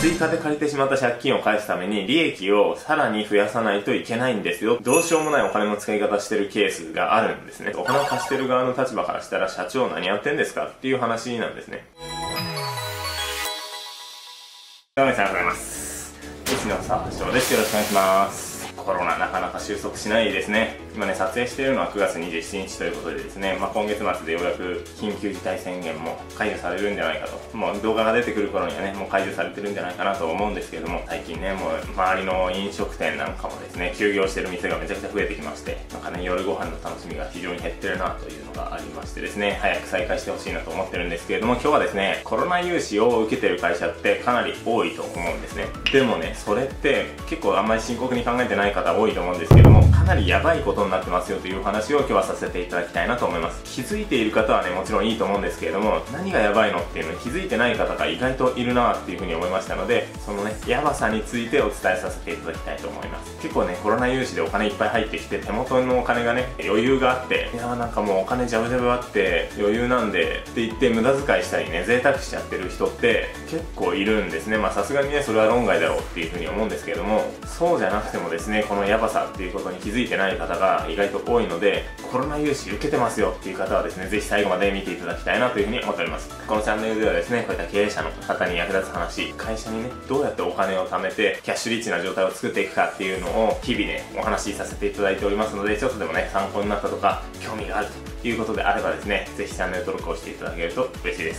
追加で借りてしまった借金を返すために利益をさらに増やさないといけないんですよ。どうしようもないお金の使い方してるケースがあるんですね。お金を貸してる側の立場からしたら、社長何やってんですかっていう話なんですね。どうもありがとうございます。西野佐和翔です。よろしくお願いします。コロナなかなか収束しないですね。今ね、撮影しているのは9月27日ということでですね、今月末でようやく緊急事態宣言も解除されるんじゃないかと。もう動画が出てくる頃にはね、もう解除されてるんじゃないかなと思うんですけれども、最近ね、もう周りの飲食店なんかもですね、休業してる店がめちゃくちゃ増えてきまして、なんかね、夜ご飯の楽しみが非常に減ってるなというのがありましてですね、早く再開してほしいなと思ってるんですけれども、今日はですね、コロナ融資を受けてる会社ってかなり多いと思うんですね。でもね、それって結構あんまり深刻に考えてない方多いと思うんですけども、かなりやばいことになってますよというお話を今日はさせていただきたいなと思います。気づいている方はね、もちろんいいと思うんですけれども、何がやばいのっていうのに気づいてない方が意外といるなっていうふうに思いましたので、そのね、やばさについてお伝えさせていただきたいと思います。結構ね、コロナ融資でお金いっぱい入ってきて、手元のお金がね、余裕があって、いやーなんかもうお金ジャブジャブあって余裕なんでって言って無駄遣いしたりね、贅沢しちゃってる人って結構いるんですね。まあさすがにね、それは論外だろうっていうふうに思うんですけれども、そうじゃなくてもですね、このやばさっていうことに気づいてない方が意外と多いので、コロナ融資受けてますよっていう方はですね、ぜひ最後まで見ていただきたいなというふうに思っております。このチャンネルではですね、こういった経営者の方に役立つ話、会社にね、どうやってお金を貯めてキャッシュリッチな状態を作っていくかっていうのを日々ね、お話しさせていただいておりますので、ちょっとでもね、参考になったとか興味があるということであればですね、ぜひチャンネル登録をしていただけると嬉しいです。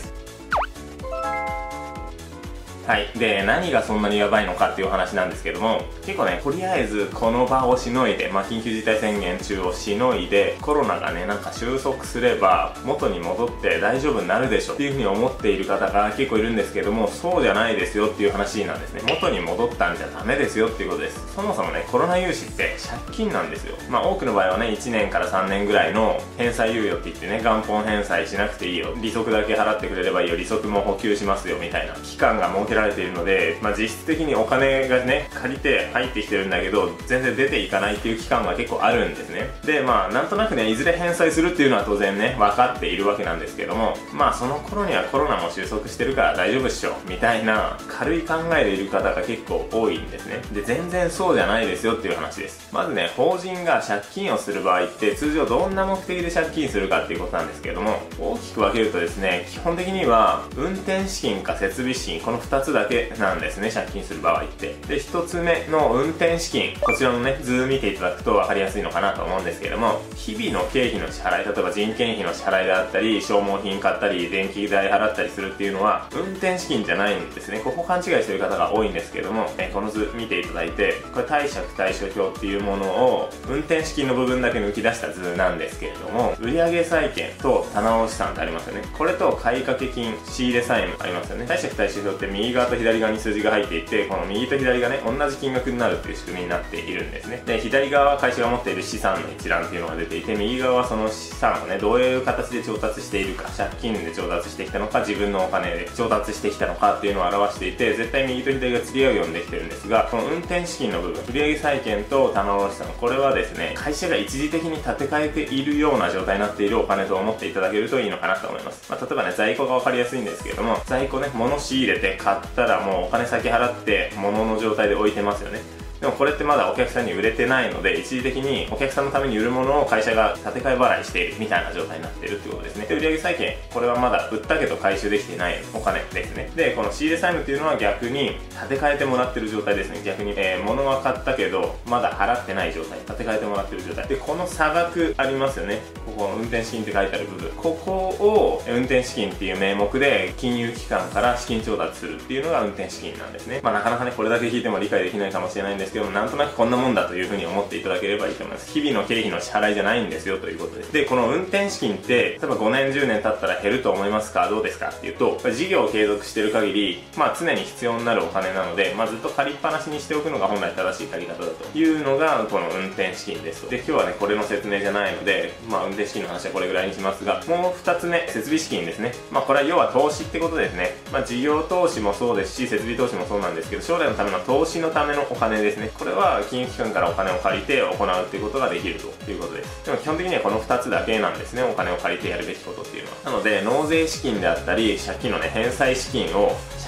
はい。で、何がそんなにやばいのかっていう話なんですけども、結構ね、とりあえずこの場をしのいで、緊急事態宣言中をしのいで、コロナがね、なんか収束すれば、元に戻って大丈夫になるでしょっていうふうに思っている方が結構いるんですけども、そうじゃないですよっていう話なんですね。元に戻ったんじゃダメですよっていうことです。そもそもね、コロナ融資って借金なんですよ。多くの場合はね、1年から3年ぐらいの返済猶予って言ってね、元本返済しなくていいよ。利息だけ払ってくれればいいよ。利息も補給しますよみたいな期間が設けられているので、実質的にお金がね、借りて入ってきてるんだけど、全然出ていかないっていう期間が結構あるんですね。で、なんとなくね、いずれ返済するっていうのは当然ね、分かっているわけなんですけども、その頃にはコロナも収束してるから大丈夫っしょ、みたいな軽い考えでいる方が結構多いんですね。で、全然そうじゃないですよっていう話です。まずね、法人が借金をする場合って、通常どんな目的で借金するかっていうことなんですけれども、大きく分けるとですね、基本的には、運転資金か設備資金、この2つだけなんですね、借金する場合って。で、1つ目の運転資金、こちらのね、図見ていただくと分かりやすいのかなと思うんですけれども、日々の経費の支払い、例えば人件費の支払いであったり、消耗品買ったり、電気代払ったりするっていうのは、運転資金じゃないんですね。ここ勘違いしてる方が多いんですけれども、この図見ていただいて、これ貸借対照表っていうものを、運転資金の部分だけ抜き出した図なんですけれども、売上債権と棚卸資産ってありますよね。これと買掛金、仕入れ債務ありますよね。貸借対照表って右側と左側に数字が入っていて、この右と左がね、同じ金額になるっていう仕組みになっているんですね。で、左側は会社が持っている資産の一覧っていうのが出ていて、右側はその資産をね、どういう形で調達しているか、借金で調達してきたのか、自分のお金で調達してきたのかっていうのを表していて、絶対右と左が釣り合うようにできてるんですが、この運転資金の部分、売上債権と棚卸資産、これはですね、会社が一時的に立て替えているような状態になっているお金と思っていただけるといいのかなと思います。例えばね、在庫が分かりやすいんですけれども、在庫ね、物仕入れて買ったらもうお金先払って物の状態で置いてますよね。でもこれってまだお客さんに売れてないので、一時的にお客さんのために売るものを会社が立て替え払いしているみたいな状態になっているってことですね。で、売上債権、これはまだ売ったけど回収できていないお金ですね。で、この仕入れ債務っていうのは逆に立て替えてもらってる状態ですね。逆に、物は買ったけどまだ払ってない状態、立て替えてもらってる状態で、この差額ありますよね。ここの運転資金って書いてある部分、ここを運転資金っていう名目で金融機関から資金調達するっていうのが運転資金なんですね。なかなかね、これだけ聞いても理解できないかもしれないんですけども、なんとなくこんなもんだというふうに思っていただければいいと思います。日々の経費の支払いじゃないんですよということです。で、この運転資金って例えば5年10年経ったら減ると思いますか、どうですかっていうと、事業を継続している限り常に必要になるお金なので、ずっと借りっぱなしにしておくのが本来正しい借り方だというのがこの運転資金ですと。で、今日はね、これの説明じゃないので、運転資金の話はこれぐらいにしますが、もう2つ目、設備資金ですね。これは要は投資ってことですね。事業投資もそうですし、設備投資もそうなんですけど、将来のための投資のためのお金ですね。これは金融機関からお金を借りて行うっていうことができるということです。でも基本的にはこの2つだけなんですね、お金を借りてやるべきことっていうのは。なので、納税資金であったり、借金のね、返済資金を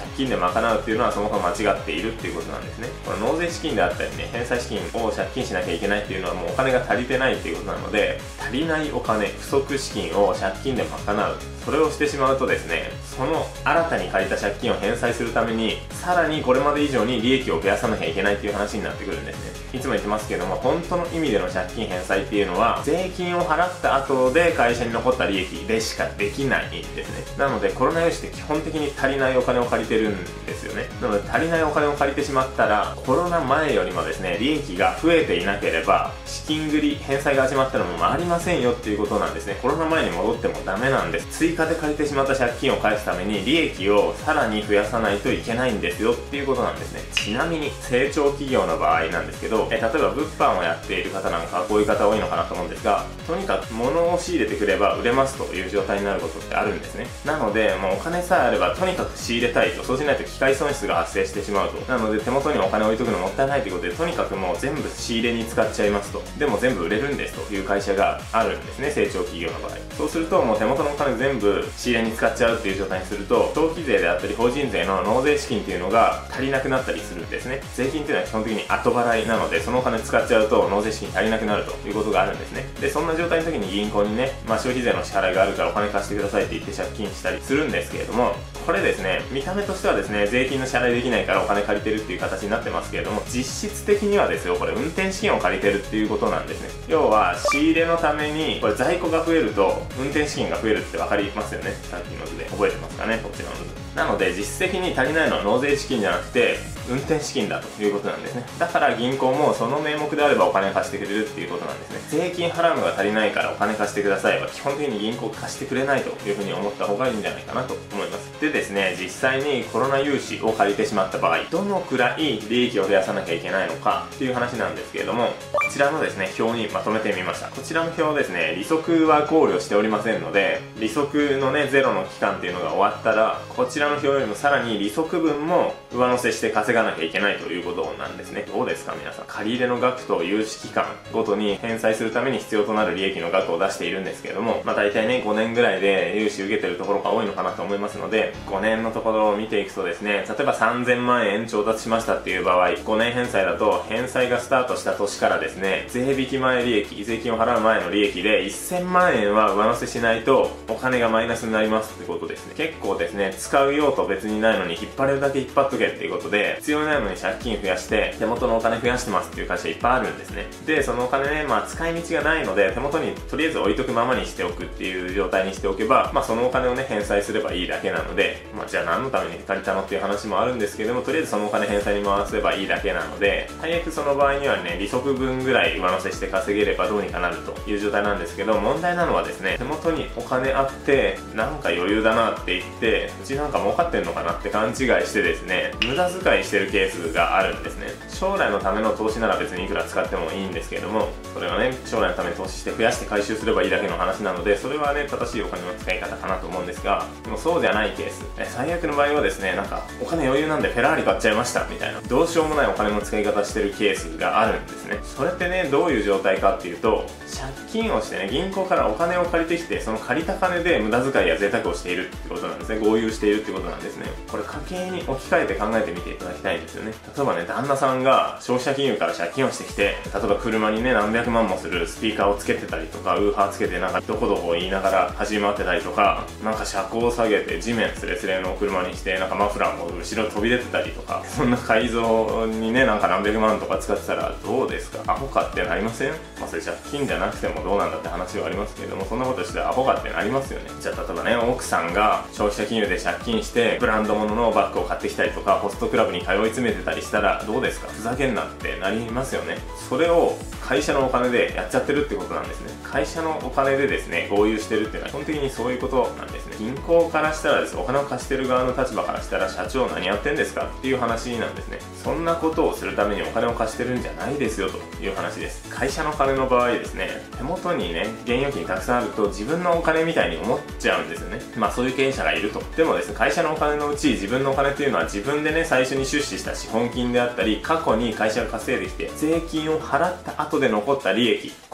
金で賄うっていうのはそもそも間違っているっていうことなんですね。この納税資金であったりね、返済資金を借金しなきゃいけないっていうのはもうお金が足りてないっていうことなので、足りないお金、不足資金を借金で賄う、それをしてしまうとですね、その新たに借りた借金を返済するためにさらにこれまで以上に利益を増やさなきゃいけないっていう話になってくるんですね。いつも言ってますけども、本当の意味での借金返済っていうのは税金を払った後で会社に残った利益でしかできないんですね。なのでコロナ融資って基本的に足りないお金を借りてるんですよね。なので足りないお金を借りてしまったら、コロナ前よりもですね、利益が増えていなければ資金繰り返済が始まったのも回りませんよっていうことなんですね。コロナ前に戻ってもダメなんです。追加で借りてしまった借金を返すために利益をさらに増やさないといけないんですよっていうことなんですね。ちなみに成長企業の場合なんですけど、例えば物販をやっている方なんかはこういう方多いのかなと思うんですが、とにかく物を仕入れてくれば売れますという状態になることってあるんですね。なのでもうお金さえあればとにかく仕入れたいと、そうしないと機械損失が発生してしまうと。なので手元にお金を置いとくのもったいないということで、とにかくもう全部仕入れに使っちゃいますと。でも全部売れるんですという会社があるんですね、成長企業の場合。そうするともう手元のお金全部仕入れに使っちゃうっていう状態にすると、消費税であったり法人税の納税資金っていうのが足りなくなったりするんですね。税金っていうのは基本的に後払いなので、そのお金使っちゃうと納税資金足りなくなるということがあるんですね。でそんな状態の時に銀行にね、消費税の支払いがあるからお金貸してくださいって言って借金したりするんですけれども、これですね、見た目としてはですね、税金の支払いできないからお金借りてるっていう形になってますけれども、実質的にはですよ、これ運転資金を借りてるっていうことなんですね。要は仕入れのためにこれ在庫が増えると運転資金が増えるって分かりますよね。さっきの図で覚えてますかね、こちらの図。なので実質的に足りないのは納税資金じゃなくて運転資金だということなんですね。だから銀行もその名目であればお金貸してくれるっていうことなんですね。税金払うのが足りないからお金貸してくださいは基本的に銀行貸してくれないというふうに思った方がいいんじゃないかなと思います。でですね、実際にコロナ融資を借りてしまった場合、どのくらい利益を増やさなきゃいけないのかっていう話なんですけれども、こちらのですね、表にまとめてみました。こちらの表ですね、利息は考慮しておりませんので、利息のね、ゼロの期間っていうのが終わったら、こちらの表よりもさらに利息分も上乗せして稼がなきゃいけないということなんですね。どうですか皆さん。借り入れの額と融資期間ごとに返済するために必要となる利益の額を出しているんですけれども、大体ね、5年ぐらいで融資受けてるところが多いのかなと思いますので、5年のところを見ていくとですね、例えば3000万円調達しましたっていう場合、5年返済だと返済がスタートした年からですね、税引き前利益、税金を払う前の利益で1000万円は上乗せしないとお金がマイナスになりますってことですね。結構ですね、使う用途別にないのに引っ張れるだけ引っ張っとけっていうことで、必要ないのに借金増やして手元のお金増やしてますっていう会社いっぱいあるんですね。でそのお金ね、使い道がないので手元にとりあえず置いとくままにしておくっていう状態にしておけば、そのお金をね返済すればいいだけなので、じゃあ何のために借りたのっていう話もあるんですけども、とりあえずそのお金返済に回せばいいだけなので、最悪その場合にはね、利息分ぐらい上乗せして稼げればどうにかなるという状態なんですけど、問題なのはですね、手元にお金あってなんか余裕だなって言って、うちなんか儲かってんのかなって勘違いしてですね、無駄遣いしてるケースがあるんですね。将来のための投資なら別にいくら使ってもいいんですけれども、それはね、将来のために投資して増やして回収すればいいだけの話なので、それはね、正しいお金の使い方かなと思うんですが、でもそうじゃないケース、最悪の場合はですね、なんかお金余裕なんでフェラーリ買っちゃいましたみたいな、どうしようもないお金の使い方してるケースがあるんですね。それってね、どういう状態かっていうと、借金をしてね、銀行からお金を借りてきて、その借りた金で無駄遣いや贅沢をしているってことなんですね。豪遊しているってことなんですね。これ家計に置き換えて考えてみていただきたいんですよね。例えばね、旦那さんが消費者金融から借金をしてきて、例えば車にね、何百万もするスピーカーをつけてたりとか、ウーハーつけてなんかどこどこ言いながら走り回ってたりとか、なんか車高を下げて地面スレスレの車にして、なんかマフラーも後ろ飛び出てたりとか、そんな改造にね、なんか何百万とか使ってたらどうですか？アホかってなりません？それ借金じゃなくてもどうなんだって話はありますけれども、そんなことしてアホかってなりますよね。じゃあ例えばね、奥さんが消費者金融で借金してブランド物のバッグを買ってきたりとか、ホストクラブに通い詰めてたりしたらどうですか？ふざけんなってなりますよね。それを会社のお金でやっちゃってるってことなんですね。会社のお金でですね、豪遊してるっていうのは基本的にそういうことなんですね。銀行からしたらです、お金を貸してる側の立場からしたら、社長何やってんですかっていう話なんですね。そんなことをするためにお金を貸してるんじゃないですよという話です。会社の金の場合ですね、手元にね、現預金たくさんあると自分のお金みたいに思っちゃうんですよね。そういう経営者がいると。でもですね、会社のお金のうち自分のお金っていうのは自分でね、最初に出資した資本金であったり、過去に会社が稼いできて税金を払った後で残った利益、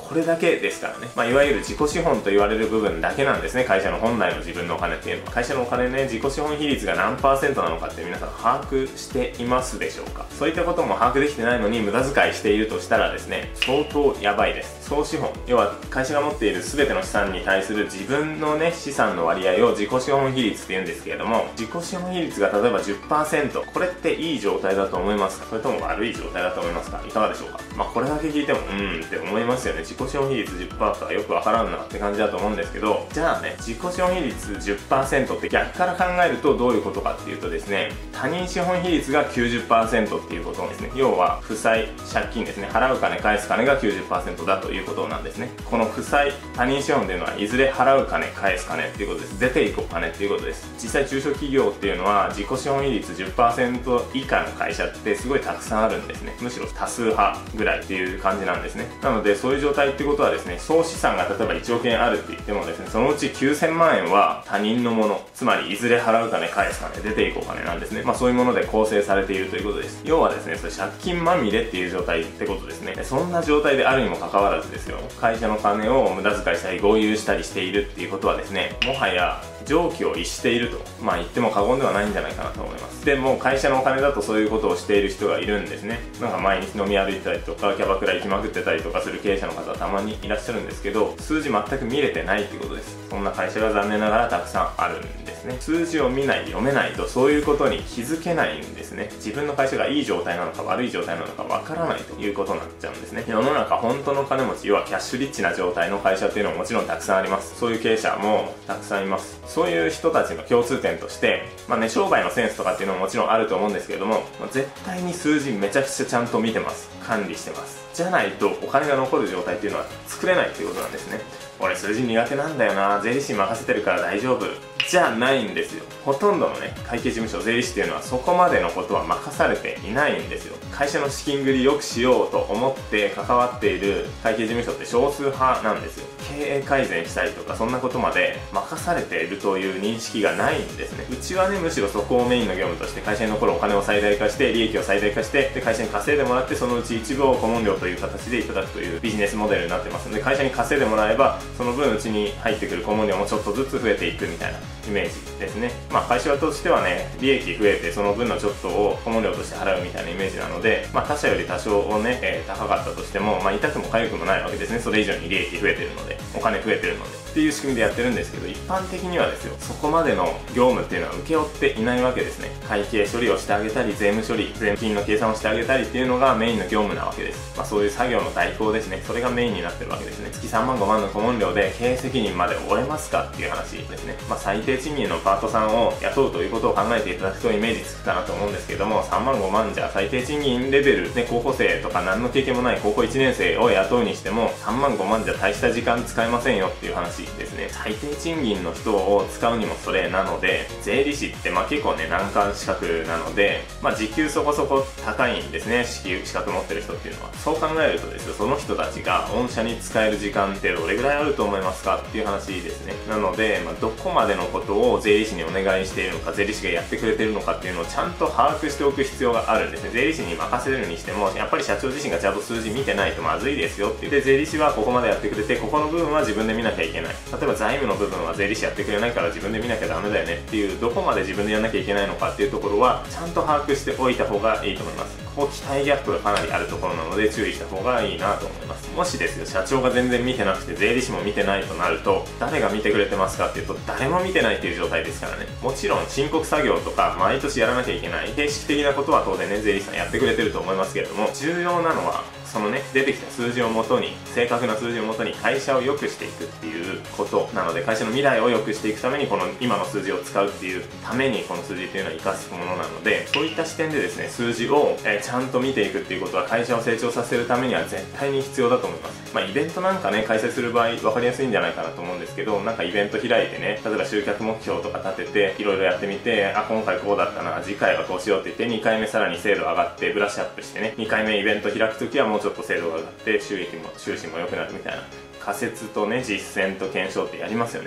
これだけですからね。いわゆる自己資本と言われる部分だけなんですね。会社の本来の自分のお金っていうのは。会社のお金ね、自己資本比率が何%なのかって皆さん把握していますでしょうか？そういったことも把握できてないのに無駄遣いしているとしたらですね、相当やばいです。総資本、要は会社が持っている全ての資産に対する自分のね、資産の割合を自己資本比率って言うんですけれども、自己資本比率が例えば 10%、これっていい状態だと思いますか？それとも悪い状態だと思いますか？いかがでしょうか？これだけ聞いてもって思いますよね。自己資本比率 10% とはよくわからんなって感じだと思うんですけど、じゃあね、自己資本比率 10% って逆から考えるとどういうことかっていうとですね、他人資本比率が 90% っていうことですね。要は負債、借金ですね、払う金返す金が 90% だということなんですね。この負債、他人資本っていうのはいずれ払う金返す金っていうことです。出ていくお金っていうことです。実際中小企業っていうのは自己資本比率 10% 以下の会社ってすごいたくさんあるんですね。むしろ多数派ぐらいっていう感じなんですね。なのでそういう状態ってことはですね、総資産が例えば1億円あるって言ってもですね、そのうち9000万円は他人のもの、つまりいずれ払う金返す金、出ていくお金なんですね。そういうもので構成されているということです。要はですね、それ借金まみれっていう状態ってことですね。そんな状態であるにもかかわらずですよ、会社の金を無駄遣いしたり豪遊したりしているっていうことはですね、もはや常軌を逸していると言っても過言ではないんじゃないかなと思います。でも会社のお金だとそういうことをしている人がいるんですね。毎日飲み歩いてたりとかキャバクラ行きまくってたりとかする経営者の方たまにいらっしゃるんですけど、数字全く見れてないっていうことです。そんな会社が残念ながらたくさんあるんですね。数字を見ない、読めないとそういうことに気づけないんですね。自分の会社がいい状態なのか悪い状態なのかわからないということになっちゃうんですね。世の中本当の金持ち、要はキャッシュリッチな状態の会社っていうのももちろんたくさんあります。そういう経営者もたくさんいます。そういう人たちの共通点として商売のセンスとかっていうのももちろんあると思うんですけれども、絶対に数字めちゃくちゃちゃんと見てます。管理してます。じゃないとお金が残る状態っていうのは作れないっていうことなんですね。俺数字苦手なんだよな、税理士に任せてるから大丈夫じゃないんですよ。ほとんどのね、会計事務所、税理士っていうのはそこまでのことは任されていないんですよ。会社の資金繰り良くしようと思って関わっている会計事務所って少数派なんですよ。経営改善したりとかそんなことまで任されているという認識がないんですね。うちはね、むしろそこをメインの業務として会社に残るお金を最大化して利益を最大化して、で会社に稼いでもらって、そのうち一部を顧問料という形でいただくというビジネスモデルになってますので、会社に稼いでもらえばその分うちに入ってくる顧問料もちょっとずつ増えていくみたいなイメージですね。会社としてはね、利益増えてその分のちょっとを顧問料として払うみたいなイメージなので、他社より多少をね、高かったとしても、痛くも痒くもないわけですね。それ以上に利益増えてるので、お金増えてるのでっていう仕組みでやってるんですけど、一般的にはですよ、そこまでの業務っていうのは請け負っていないわけですね。会計処理をしてあげたり、税務処理、税金の計算をしてあげたりっていうのがメインの業務なわけです。そういう作業の代行ですね。それがメインになってるわけですね。月3万5万の顧問料で経営責任まで負えますかっていう話ですね。最低賃金のパートさんを雇うということを考えていただくとイメージつくかなと思うんですけども、3万5万じゃ最低賃金レベルで高校生とか何の経験もない高校1年生を雇うにしても3万5万じゃ大した時間使えませんよっていう話ですね。最低賃金の人を使うにもそれなので、税理士って結構ね、難関資格なので、時給そこそこ高いんですね。資格持ってる人っていうのは。そう考えるとですよ、その人たちが御社に使える時間ってどれぐらいあると思いますかっていう話ですね。なので、どこまでのことを税理士にお願いしているのか、税理士がやってくれているのかっていうのをちゃんと把握しておく必要があるんですね。税理士に任せるにしても、やっぱり社長自身がちゃんと数字見てないとまずいですよって言って、税理士はここまでやってくれて、ここの部分は自分で見なきゃいけない。例えば財務の部分は税理士やってくれないから自分で見なきゃダメだよねっていう、どこまで自分でやんなきゃいけないのかっていうところはちゃんと把握しておいた方がいいと思います。ここ期待ギャップがかなりあるところなので注意した方がいいなと思います。もしですよ、社長が全然見てなくて税理士も見てないとなると、誰が見てくれてますかっていうと、誰も見てないっていう状態ですからね。もちろん申告作業とか毎年やらなきゃいけない形式的なことは当然ね、税理士さんやってくれてると思いますけれども、重要なのはそのね、出てきた数字をもとに、正確な数字をもとに会社を良くしていくっていうことなので、会社の未来を良くしていくためにこの今の数字を使うっていうためにこの数字っていうのは活かすものなので、そういった視点でですね、数字をちゃんと見ていくっていうことは会社を成長させるためには絶対に必要だと思います。イベントなんかね、開催する場合分かりやすいんじゃないかなと思うんですけど、イベント開いてね、例えば集客目標とか立てていろいろやってみて、今回こうだったな、次回はこうしようって言って2回目さらに精度上がってブラッシュアップしてね、2回目イベント開くときはもうちょっと精度が上がって収支も良くなるみたいな仮説とね、実践と検証ってやりますよね。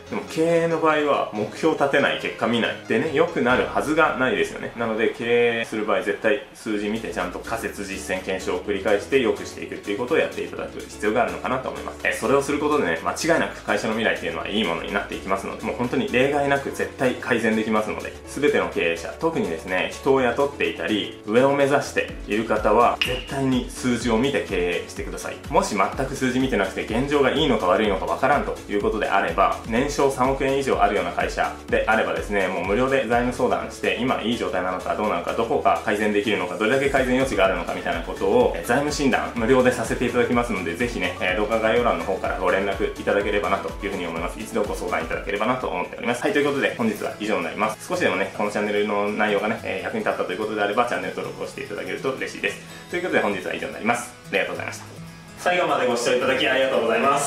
でも経営の場合は目標立てない、結果見ないでね、良くなるはずがないですよね。なので経営する場合絶対数字見てちゃんと仮説実践検証を繰り返して良くしていくっていうことをやっていただく必要があるのかなと思います。それをすることでね、間違いなく会社の未来っていうのはいいものになっていきますので、もう本当に例外なく絶対改善できますので、全ての経営者、特にですね、人を雇っていたり上を目指している方は絶対に数字を見て経営してください。もし全く数字見てなくて現状がいいのか悪いのかわからんということであれば、年商3億円以上あるような会社であればですね、もう無料で財務相談して今いい状態なのかどうなのか、どこが改善できるのか、どれだけ改善余地があるのかみたいなことを財務診断無料でさせていただきますので、ぜひね、動画概要欄の方からご連絡いただければなというふうに思います。一度ご相談いただければなと思っております。はい、ということで本日は以上になります。少しでもね、このチャンネルの内容がね、役に立ったということであればチャンネル登録をしていただけると嬉しいです。ということで本日は以上になります。ありがとうございました。最後までご視聴いただきありがとうございます。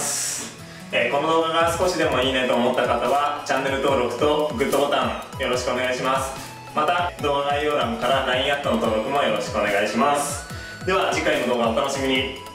この動画が少しでもいいねと思った方はチャンネル登録とグッドボタンよろしくお願いします。また動画概要欄から LINE アットの登録もよろしくお願いします。では次回の動画お楽しみに。